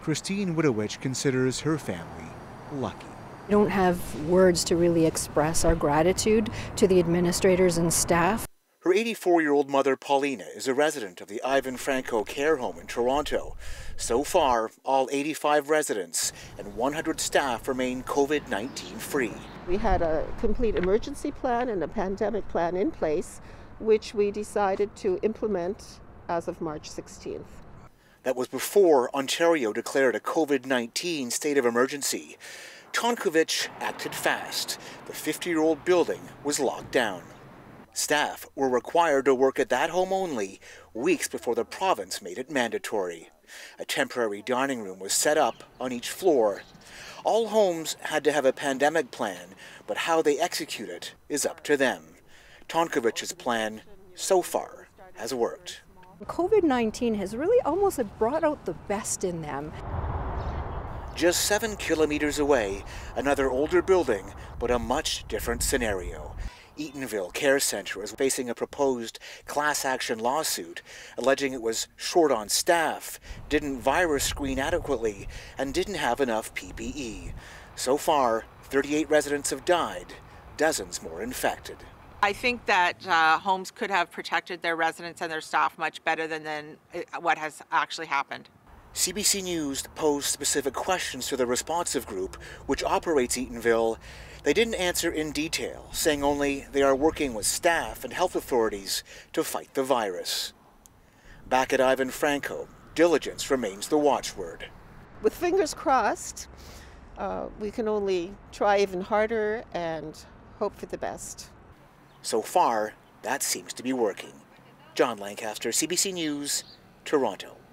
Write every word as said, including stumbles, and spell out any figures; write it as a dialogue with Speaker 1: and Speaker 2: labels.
Speaker 1: Christine Widowich considers her family lucky.
Speaker 2: We don't have words to really express our gratitude to the administrators and staff.
Speaker 1: Her eighty-four-year-old mother, Paulina, is a resident of the Ivan Franko care home in Toronto. So far, all eighty-five residents and one hundred staff remain COVID nineteen free.
Speaker 3: We had a complete emergency plan and a pandemic plan in place, which we decided to implement as of March sixteenth.
Speaker 1: That was before Ontario declared a COVID nineteen state of emergency. Tonkovich acted fast. The fifty-year-old building was locked down. Staff were required to work at that home only weeks before the province made it mandatory. A temporary dining room was set up on each floor. All homes had to have a pandemic plan, but how they execute it is up to them. Tonkovich's plan, so far, has worked.
Speaker 2: COVID nineteen has really almost brought out the best in them.
Speaker 1: Just seven kilometers away, another older building, but a much different scenario. Eatonville Care Centre is facing a proposed class action lawsuit alleging it was short on staff, didn't virus screen adequately, and didn't have enough P P E. So far, thirty-eight residents have died, dozens more infected.
Speaker 4: I think that uh, homes could have protected their residents and their staff much better than, than what has actually happened.
Speaker 1: C B C News posed specific questions to the responsive group, which operates Eatonville. They didn't answer in detail, saying only they are working with staff and health authorities to fight the virus. Back at Ivan Franko, diligence remains the watchword.
Speaker 3: With fingers crossed, uh, we can only try even harder and hope for the best.
Speaker 1: So far, that seems to be working. John Lancaster, C B C News, Toronto.